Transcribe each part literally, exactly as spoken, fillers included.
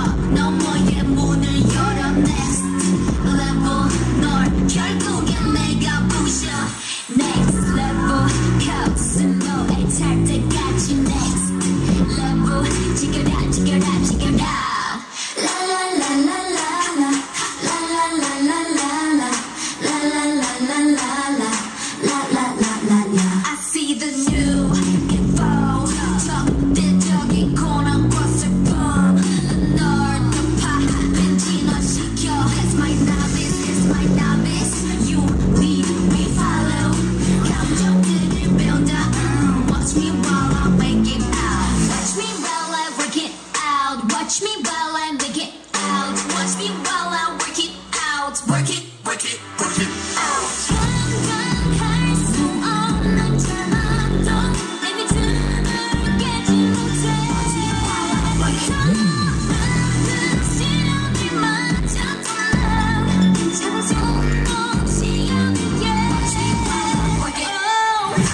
너머의 문을 열어 next level 널 결국엔 내가 부셔 next level 코스모에 탈 때까지 next level 지겨라 지겨라 지겨라 라라라라라라 라라라라라라 라라라라라라 라라라라라 I see the new info 적대적인 고난과 슬픔 널 덮아 벤진화시켜 That's my novice, that's my novice You lead me follow 감정들을 배운다 uh, Watch me while I make it out Watch me while I work it out Watch me while I make it out Watch me while I work it out Work it, work it, work it out 건강할 수 없는 절망도 내 믿음을 깨지 못해 Watch me while I work it out 많은 시련들마저 돌아 잡아서 놓지 않는 게 Watch me while I work it out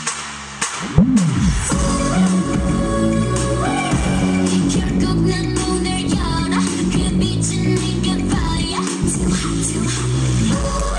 결국 난 문을 열어 그 빛은 네가 fire Too hot, too hot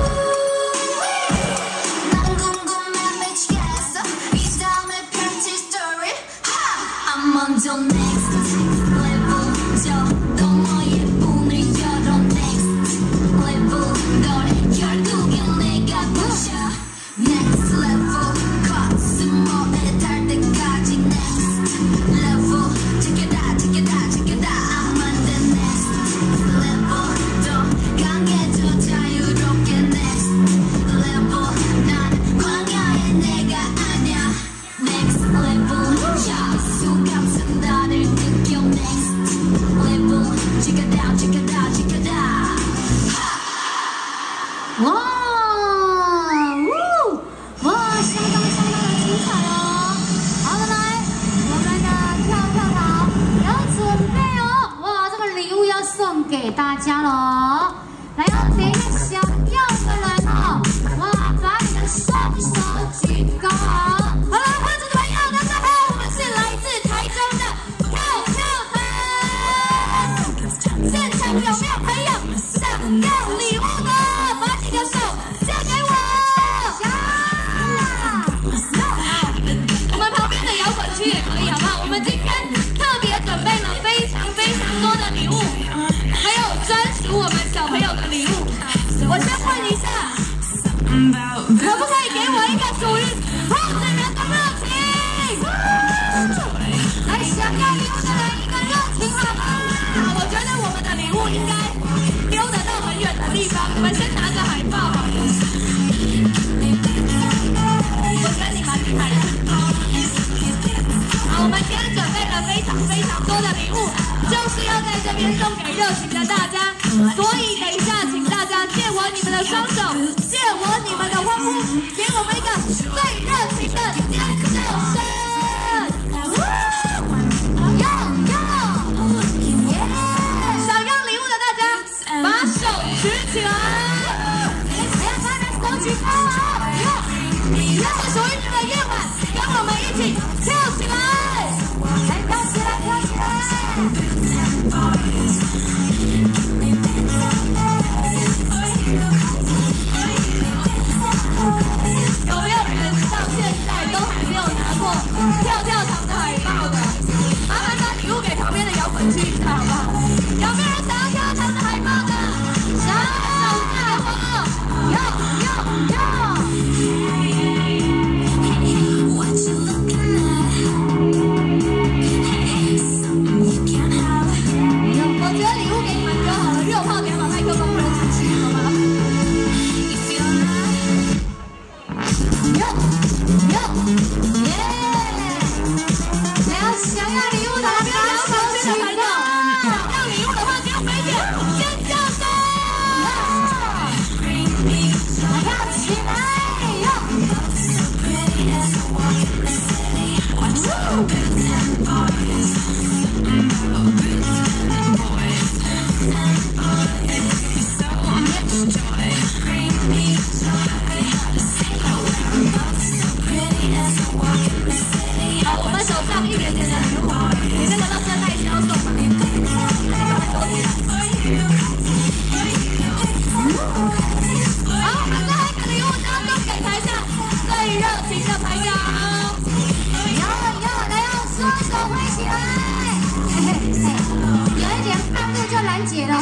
난 궁금해 미치겠어 이 다음에 펼칠 story I'm on the next level 저 너머의 문을 열어 next level 널 결국엔 내가 부셔 next level 코스모에 닿을 때까지 next level 지켜다 지켜다 지켜다 I'm on the next level 더 강해져 자유롭게 next level 난 광야의 내가 아냐 next level 수감은 나를 느껴 next level 지켜다 지켜다 지켜다 와, 우, 와，相当相当的精彩哦！好的，来，我们的跳跳糖要准备哦！哇，这个礼物要送给大家了哦！来哦，哪个想要的人哦？哇，把你的双手举高！好了，观众朋友，大家好，我们是来自台中的跳跳糖，现场有没有朋友想要礼物的？把几个手借给我！我们旁边的摇滚区也可以，好不好？我们今天特别准备了非常非常多的礼物，还有专属我们小朋友的礼物。我先问一下，可不可以给我一个属于后子人的热情？来，想要礼物的人一个热情好吗？我觉得我们的礼物应该丢得到很远的地方。我们先拿着海报好了。我跟你们厉害。好，我们今天准备了非常非常多的礼物，就是要在这边送给热情的大家。所以等一下，请大家借我你们的双手，借我你们的欢呼，给我们一个最热情的尖叫声！哟哟，耶！想要礼物的大家，把手举起来！不要把手举高啊！哟，这是属于你的夜晚，跟我们一起跳起来！来，跳起来，跳起来！有没有人到现在都还没有拿过跳跳糖的海报的？麻烦把礼物给旁边的摇滚区一下好不好？有没有人想要跳跳糖的海报的？想要手给我！哟哟哟！我觉得礼物给你们就好了，热炮给我麦克风不能出去，好吗？哟哟耶！想要礼物的不要摇手举高，想要礼物的话就要飞完结了。